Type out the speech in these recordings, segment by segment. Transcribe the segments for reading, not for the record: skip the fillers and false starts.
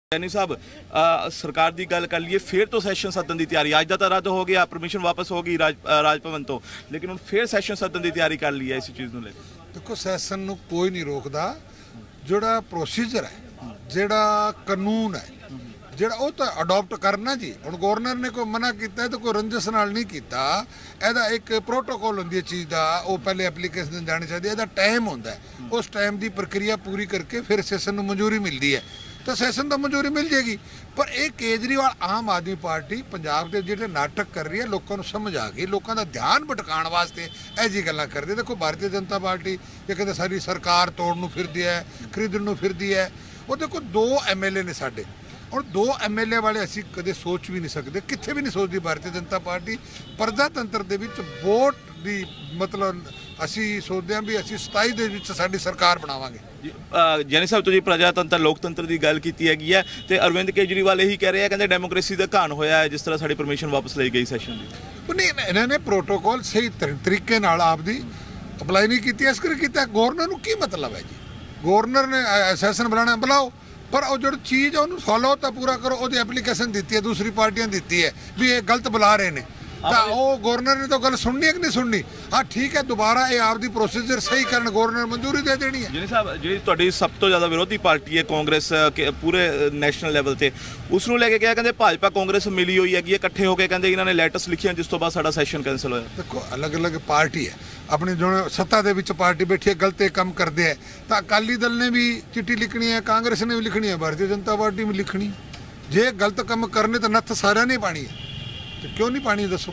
जैनी साहब सरकार की गल कर लीए फिर तो सैशन सदन की तैयारी अज का रद्द हो गया परमिशन वापस हो गई राज भवन तो लेकिन हम फिर सैशन सदन की तैयारी कर ली है इस चीज़ को लेकर। देखो सैशन को कोई नहीं रोकता जोड़ा प्रोसीजर है जोड़ा कानून है जोड़ा वो तो अडोप्ट करना जी। हम गवर्नर ने कोई मना किया तो कोई रंजिश नाल नहीं किया। यदा एक प्रोटोकॉल होंगी चीज़ का वो पहले एप्लीकेशन जानी चाहिए। यदा टाइम होंगे उस टाइम की प्रक्रिया पूरी करके फिर सैशन को मंजूरी मिलती है तो सैशन तो मंजूरी मिल जाएगी। पर एक केजरीवाल आम आदमी पार्टी पंजाब के जो नाटक कर रही है लोगों को समझ आ गई। लोगों का ध्यान भटकाने वास्ते ऐसी गल्लां करती। देखो भारतीय जनता पार्टी ये कहते सारी सरकार तोड़न फिरदी है खरीदन फिरदी है। वो देखो 2 MLA ने साडे और 2 MLA वाले असी कदे सोच भी नहीं सकते कितने भी नहीं सोचती भारतीय जनता पार्टी प्रजातंत्र दे विच वोट दी मतलब असी सोचते हैं भी असी 27 दे विच साडी सरकार बनावांगे। जैनी साहब तुसीं प्रजातंत्र लोकतंत्र की गल की हैगी है तो अरविंद केजरीवाल यही कह रहे हैं कहते डेमोक्रेसी का घाण होया है जिस तरह साडी परमिशन वापस ली गई सैशन की। नहीं इन्होंने प्रोटोकॉल सही तरीके नाल आपदी अप्लाई नहीं की इस करके किया। गवर्नर को की मतलब है जी गवर्नर ने सैशन बुलाना बुलाओ पर वो जो चीज़ है उन्होंने फॉलो तो पूरा करो। वो एप्लीकेशन दी है दूसरी पार्टियां दी है भी ये गलत बुला रहे हैं तो गवर्नर ने तो गल सुननी है कि नहीं सुननी। हाँ ठीक है दोबारा ये आपकी प्रोसीजर सही करने गवर्नर मंजूरी दे देनी है। जी साहब जी सब तो ज़्यादा विरोधी पार्टी है कांग्रेस के पूरे नैशनल लैवल से उसनों लेके क्या कहते भाजपा कांग्रेस मिली हुई है इकट्ठे होकर कहते इन्होंने लैटर्स लिखिया जिस तो बाद साडा सैशन कैंसल होया। देखो अलग अलग पार्टी है अपनी जो सत्ता के विच पार्टी बैठी है गलत काम करते हैं तो अकाली दल ने भी चिट्ठी लिखनी है कांग्रेस ने भी लिखनी है भारतीय जनता पार्टी में लिखनी। जे गलत काम करने तो नत्थ सारे ने पानी है तो क्यों नहीं पानी दसो।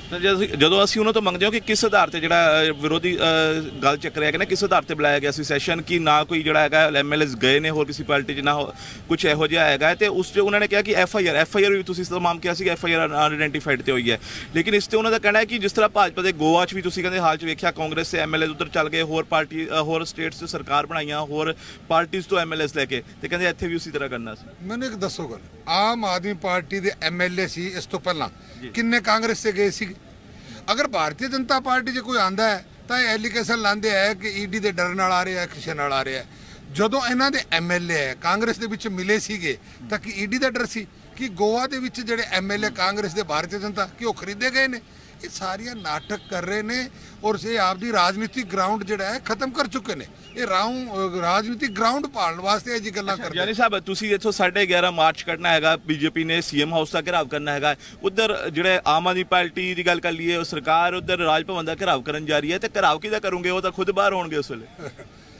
ਜਦੋਂ ਅਸੀਂ ਉਹਨਾਂ ਤੋਂ ਮੰਗਦੇ ਹਾਂ ਕਿ ਕਿਸ ਆਧਾਰ ਤੇ ਜਿਹੜਾ ਵਿਰੋਧੀ ਗੱਲ ਚੱਕ ਰਿਹਾ ਕਿ ਨਾ ਕਿਸ ਆਧਾਰ ਤੇ ਬੁਲਾਇਆ ਗਿਆ ਸੀ ਸੈਸ਼ਨ ਕਿ ਨਾ ਕੋਈ ਜਿਹੜਾ ਹੈਗਾ MLAs ਗਏ ਨੇ ਹੋਰ ਕਿਸੇ ਪਾਰਟੀ 'ਚ ਨਾ ਕੁਝ ਇਹੋ ਜਿਹਾ ਹੈਗਾ ਤੇ ਉਸ 'ਚ ਉਹਨਾਂ ਨੇ ਕਿਹਾ ਕਿ FIR ਵੀ ਤੁਸੀਂ ਤਮਾਮ ਕਿਹਾ ਸੀ FIR ਅਨਆਇਡੈਂਟੀਫਾਈਡ ਤੇ ਹੋਈ ਹੈ ਲੇਕਿਨ ਇਸ ਤੇ ਉਹਨਾਂ ਦਾ ਕਹਿਣਾ ਹੈ ਕਿ ਜਿਸ ਤਰ੍ਹਾਂ ਭਾਜਪਾ ਦੇ ਗੋਆ 'ਚ ਵੀ ਤੁਸੀਂ ਕਹਿੰਦੇ ਹਾਲ 'ਚ ਵੇਖਿਆ ਕਾਂਗਰਸ ਦੇ MLAs ਉੱਧਰ ਚੱਲ ਗਏ ਹੋਰ ਪਾਰਟੀ ਹੋਰ ਸਟੇਟਸ 'ਚ ਸਰਕਾਰ ਬਣਾਈਆਂ ਹੋਰ ਪਾਰਟੀਜ਼ ਤੋਂ MLAs ਲੈ ਕੇ ਤੇ ਕਹਿੰਦੇ ਇੱਥੇ ਵੀ ਉਸੇ ਤਰ੍ਹਾਂ ਕਰਨਾ ਸੀ। ਮੈਨੂੰ ਇੱਕ ਦੱਸੋ ਗੱਲ ਆਮ ਆਦਮੀ ਪਾਰਟੀ ਦੇ MLA ਸੀ ਇਸ ਤੋਂ ਪਹਿਲਾਂ ਕਿੰਨੇ ਕਾਂਗਰਸ से गए सी। अगर भारतीय जनता पार्टी से कोई आंदा है तो एलीगेशन लाते है कि ED के डर नाल आ रहा है किसी नाल आ रहा है। जदों इन्हां दे MLA है कांग्रेस दे विच मिले सीगे तां कि ED का डर सी कि गोवा दे विच जिहड़े MLA कांग्रेस दे भारतीय जनता कि वो खरीदे गए ने। ये सारिया नाटक कर रहे ने और से आपकी राजनीतिक ग्राउंड जिहड़ा है खत्म कर चुके ने। ये राजनीतिक ग्राउंड पालण वास्ते ये जी गल्लां करदे। यानी साहब तुसीं इत्थों 11:30 मार्च करना हैगा बीजेपी ने CM हाउस का घेराव करना हैगा उधर जिहड़े आम आदमी पार्टी की गल कर लीए सरकार उधर राज भवन का घेराव करन जा रही है तो घेराव किहदा करोगे वो तो खुद बाहर होणगे उस वेले।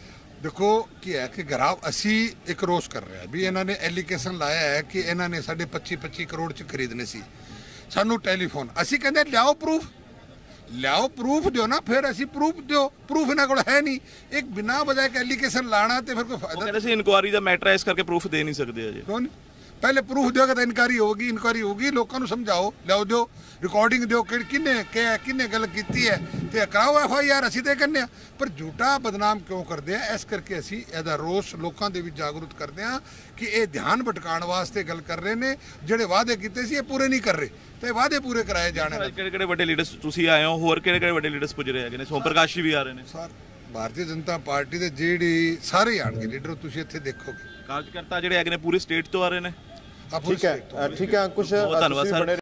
देखो कि है कि घराव असी एक रोज कर रहे हैं भी इन्होंने एलीगेशन लाया है कि इन्होंने साढ़े 25 करोड़ च खरीदने सी सानू टेलीफोन असी कहते लियाओ प्रूफ दो ना फिर असी प्रूफ दो प्रूफ इन्होंने को है नहीं एक बिना बजाय के एलीगेशन लाना तो फिर कोई फायदा इंक्वायरी का मैटर है इस करके प्रूफ दे नहीं सकते अजे क्यों नहीं। पहले प्रूफ दोगे तो इंक्वायरी होगी लोगों को समझाओ लियाओ दो रिकॉर्डिंग दो किन्ने गल की है तो कराओ FIR असी तो करने पर झूठा बदनाम क्यों करते हैं इस करके असी एदा रोष लोगों के जागरूक करते हैं कि ये ध्यान भटकाने वास्ते गल कर रहे हैं जोड़े वादे किए ये पूरे नहीं कर रहे तो वादे पूरे कराए जाने। किहड़े वड्डे लीडर्स तुसीं आए हो होर किहड़े वड्डे लीडर्स पुज रहे हैं सोम प्रकाश जी भी आ रहे हैं सर भारतीय जनता पार्टी के जी सारे आएंगे लीडर तुसीं इत्थे देखोगे कार्यकर्ता जिहड़े हैगे ने पूरे स्टेट तो आ रहे हैं। ठीक है अंकुश। धन्यवाद सर।